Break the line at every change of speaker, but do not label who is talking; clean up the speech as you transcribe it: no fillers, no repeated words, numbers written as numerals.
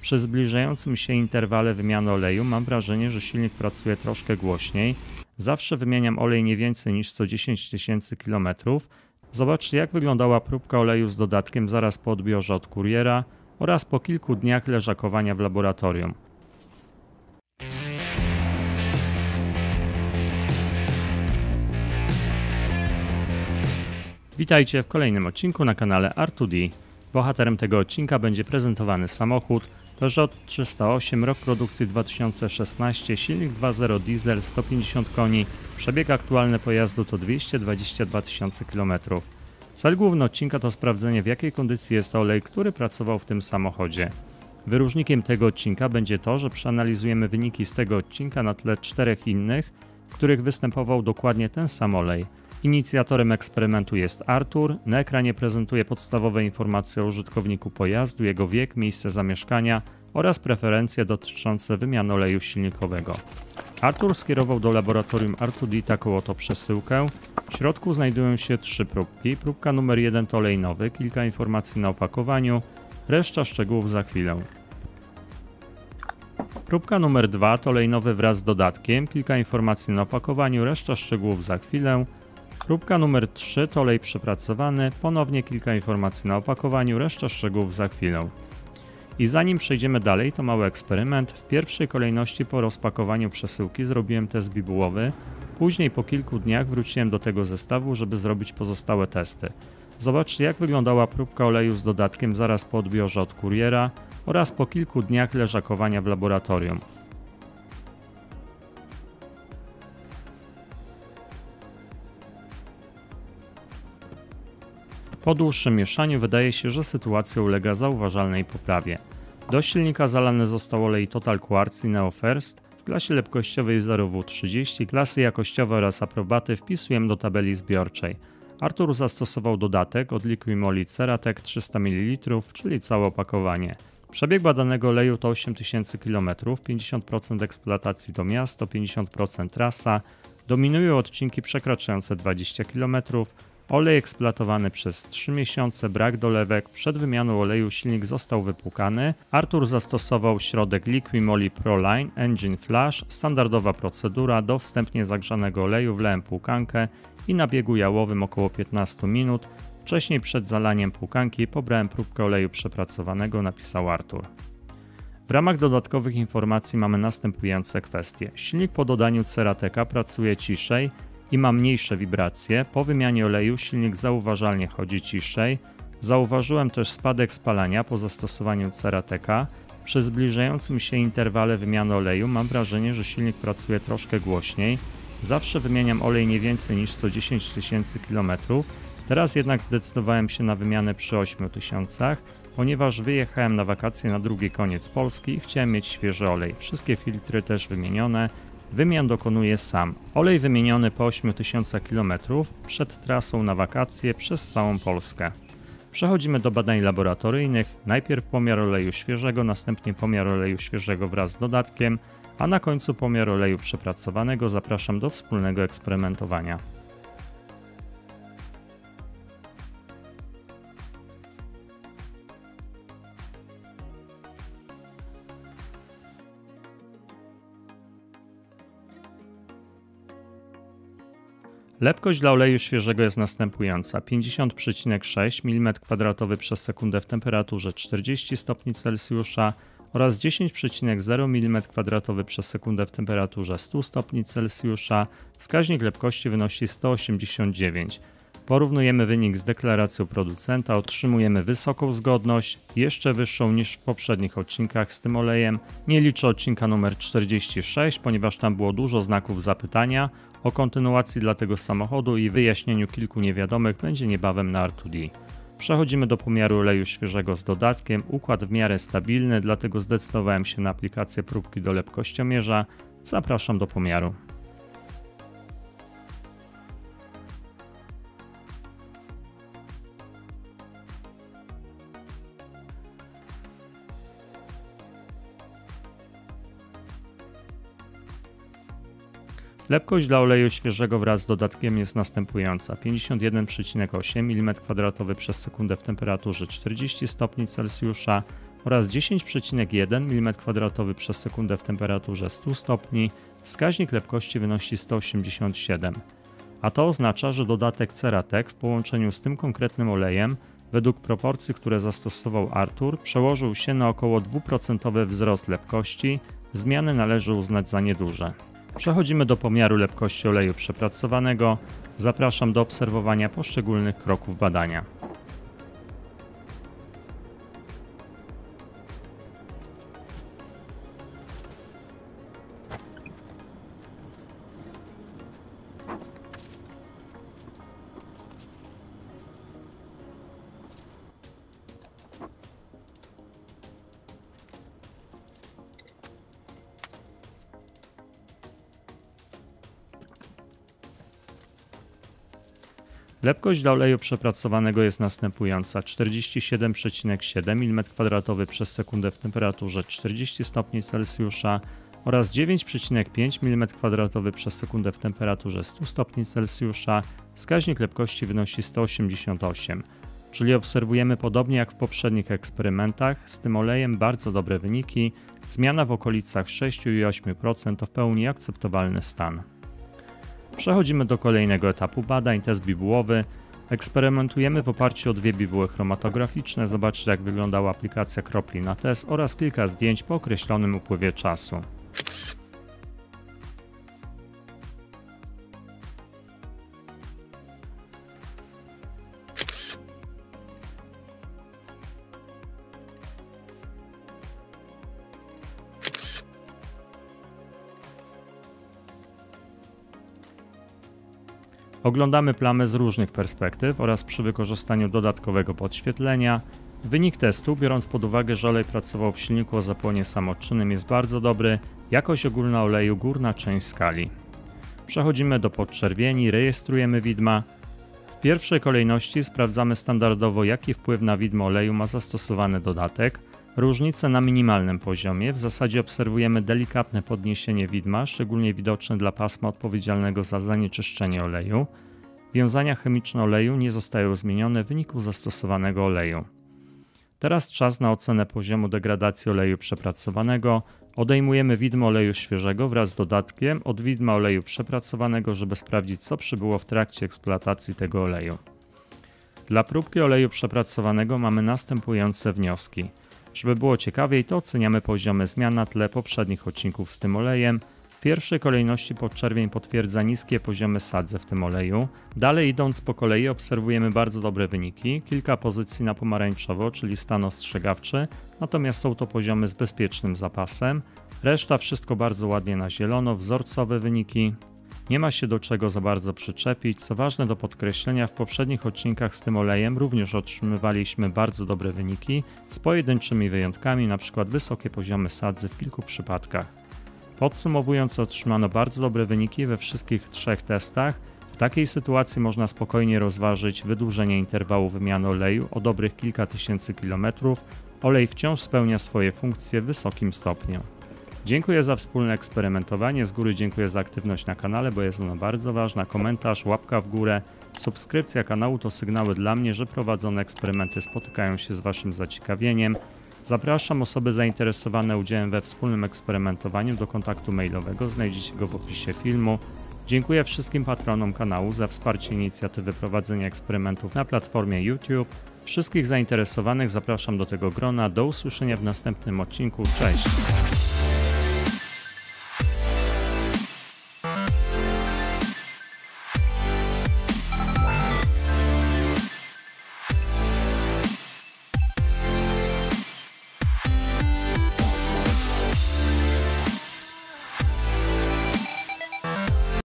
Przy zbliżającym się interwale wymiany oleju mam wrażenie, że silnik pracuje troszkę głośniej. Zawsze wymieniam olej nie więcej niż co 10 tysięcy kilometrów. Zobaczcie, jak wyglądała próbka oleju z dodatkiem zaraz po odbiorze od kuriera oraz po kilku dniach leżakowania w laboratorium. Witajcie w kolejnym odcinku na kanale R2D. Bohaterem tego odcinka będzie prezentowany samochód Peugeot 308, rok produkcji 2016, silnik 2.0 diesel, 150 koni, przebieg aktualny pojazdu to 222 tysiące km. Cel główny odcinka to sprawdzenie, w jakiej kondycji jest olej, który pracował w tym samochodzie. Wyróżnikiem tego odcinka będzie to, że przeanalizujemy wyniki z tego odcinka na tle 4 innych, w których występował dokładnie ten sam olej. Inicjatorem eksperymentu jest Artur. Na ekranie prezentuje podstawowe informacje o użytkowniku pojazdu, jego wiek, miejsce zamieszkania oraz preferencje dotyczące wymiany oleju silnikowego. Artur skierował do laboratorium R2D taką oto przesyłkę. W środku znajdują się 3 próbki. Próbka numer 1 to olej nowy, kilka informacji na opakowaniu, reszta szczegółów za chwilę. Próbka numer 2 to olej nowy wraz z dodatkiem, kilka informacji na opakowaniu, reszta szczegółów za chwilę. Próbka numer 3 to olej przepracowany, ponownie kilka informacji na opakowaniu, reszta szczegółów za chwilę. I zanim przejdziemy dalej, to mały eksperyment. W pierwszej kolejności po rozpakowaniu przesyłki zrobiłem test bibułowy, później po kilku dniach wróciłem do tego zestawu, żeby zrobić pozostałe testy. Zobaczcie, jak wyglądała próbka oleju z dodatkiem zaraz po odbiorze od kuriera oraz po kilku dniach leżakowania w laboratorium. Po dłuższym mieszaniu wydaje się, że sytuacja ulega zauważalnej poprawie. Do silnika zalany został olej Total Quartz i Neo First w klasie lepkościowej 0W30, klasy jakościowe oraz aprobaty wpisujemy do tabeli zbiorczej. Artur zastosował dodatek od Liquimoli Ceratec 300 ml, czyli całe opakowanie. Przebieg badanego oleju to 8000 km, 50% eksploatacji to miasto, 50% trasa, dominują odcinki przekraczające 20 km, olej eksploatowany przez 3 miesiące, brak dolewek, przed wymianą oleju silnik został wypłukany. Artur zastosował środek Liquimoli Proline Engine Flash, standardowa procedura, do wstępnie zagrzanego oleju wlałem płukankę i na biegu jałowym około 15 minut. Wcześniej przed zalaniem płukanki pobrałem próbkę oleju przepracowanego, napisał Artur. W ramach dodatkowych informacji mamy następujące kwestie. Silnik po dodaniu Cerateca pracuje ciszej i ma mniejsze wibracje. Po wymianie oleju silnik zauważalnie chodzi ciszej. Zauważyłem też spadek spalania po zastosowaniu Cerateca. Przy zbliżającym się interwale wymiany oleju mam wrażenie, że silnik pracuje troszkę głośniej. Zawsze wymieniam olej nie więcej niż co 10 tysięcy kilometrów. Teraz jednak zdecydowałem się na wymianę przy 8000, ponieważ wyjechałem na wakacje na drugi koniec Polski i chciałem mieć świeży olej. Wszystkie filtry też wymienione. Wymian dokonuję sam. Olej wymieniony po 8000 km przed trasą na wakacje przez całą Polskę. Przechodzimy do badań laboratoryjnych. Najpierw pomiar oleju świeżego, następnie pomiar oleju świeżego wraz z dodatkiem, a na końcu pomiar oleju przepracowanego. Zapraszam do wspólnego eksperymentowania. Lepkość dla oleju świeżego jest następująca: 50,6 mm2 przez sekundę w temperaturze 40 stopni Celsjusza oraz 10,0 mm2 przez sekundę w temperaturze 100 stopni Celsjusza. Wskaźnik lepkości wynosi 189. Porównujemy wynik z deklaracją producenta, otrzymujemy wysoką zgodność, jeszcze wyższą niż w poprzednich odcinkach z tym olejem. Nie liczę odcinka numer 46, ponieważ tam było dużo znaków zapytania. O kontynuacji dla tego samochodu i wyjaśnieniu kilku niewiadomych będzie niebawem na R2D. Przechodzimy do pomiaru oleju świeżego z dodatkiem. Układ w miarę stabilny, dlatego zdecydowałem się na aplikację próbki do lepkościomierza. Zapraszam do pomiaru. Lepkość dla oleju świeżego wraz z dodatkiem jest następująca: 51,8 mm2 przez sekundę w temperaturze 40 stopni Celsjusza oraz 10,1 mm2 przez sekundę w temperaturze 100 stopni, wskaźnik lepkości wynosi 187. A to oznacza, że dodatek Ceratek w połączeniu z tym konkretnym olejem, według proporcji, które zastosował Artur, przełożył się na około 2% wzrost lepkości. Zmiany należy uznać za nieduże. Przechodzimy do pomiaru lepkości oleju przepracowanego. Zapraszam do obserwowania poszczególnych kroków badania. Lepkość dla oleju przepracowanego jest następująca: 47,7 mm2 przez sekundę w temperaturze 40 stopni Celsjusza oraz 9,5 mm2 przez sekundę w temperaturze 100 stopni Celsjusza. Wskaźnik lepkości wynosi 188, czyli obserwujemy podobnie jak w poprzednich eksperymentach. Z tym olejem bardzo dobre wyniki. Zmiana w okolicach 6,8% to w pełni akceptowalny stan. Przechodzimy do kolejnego etapu badań, test bibułowy. Eksperymentujemy w oparciu o dwie bibuły chromatograficzne. Zobaczcie, jak wyglądała aplikacja kropli na test oraz kilka zdjęć po określonym upływie czasu. Oglądamy plamę z różnych perspektyw oraz przy wykorzystaniu dodatkowego podświetlenia. Wynik testu, biorąc pod uwagę, że olej pracował w silniku o zapłonie samoczynnym, jest bardzo dobry. Jakość ogólna oleju, górna część skali. Przechodzimy do podczerwieni, rejestrujemy widma. W pierwszej kolejności sprawdzamy standardowo, jaki wpływ na widmo oleju ma zastosowany dodatek. Różnice na minimalnym poziomie. W zasadzie obserwujemy delikatne podniesienie widma, szczególnie widoczne dla pasma odpowiedzialnego za zanieczyszczenie oleju. Wiązania chemiczne oleju nie zostają zmienione w wyniku zastosowanego oleju. Teraz czas na ocenę poziomu degradacji oleju przepracowanego. Odejmujemy widmo oleju świeżego wraz z dodatkiem od widma oleju przepracowanego, żeby sprawdzić, co przybyło w trakcie eksploatacji tego oleju. Dla próbki oleju przepracowanego mamy następujące wnioski. Żeby było ciekawiej, to oceniamy poziomy zmian na tle poprzednich odcinków z tym olejem. W pierwszej kolejności podczerwień potwierdza niskie poziomy sadzy w tym oleju. Dalej idąc po kolei obserwujemy bardzo dobre wyniki. Kilka pozycji na pomarańczowo, czyli stan ostrzegawczy, natomiast są to poziomy z bezpiecznym zapasem. Reszta wszystko bardzo ładnie na zielono, wzorcowe wyniki. Nie ma się do czego za bardzo przyczepić. Co ważne do podkreślenia, w poprzednich odcinkach z tym olejem również otrzymywaliśmy bardzo dobre wyniki z pojedynczymi wyjątkami, np. wysokie poziomy sadzy w kilku przypadkach. Podsumowując, otrzymano bardzo dobre wyniki we wszystkich trzech testach. W takiej sytuacji można spokojnie rozważyć wydłużenie interwału wymiany oleju o dobrych kilka tysięcy kilometrów. Olej wciąż spełnia swoje funkcje w wysokim stopniu. Dziękuję za wspólne eksperymentowanie, z góry dziękuję za aktywność na kanale, bo jest ona bardzo ważna. Komentarz, łapka w górę, subskrypcja kanału to sygnały dla mnie, że prowadzone eksperymenty spotykają się z Waszym zaciekawieniem. Zapraszam osoby zainteresowane udziałem we wspólnym eksperymentowaniu do kontaktu mailowego, znajdziecie go w opisie filmu. Dziękuję wszystkim patronom kanału za wsparcie inicjatywy prowadzenia eksperymentów na platformie YouTube. Wszystkich zainteresowanych zapraszam do tego grona. Do usłyszenia w następnym odcinku. Cześć!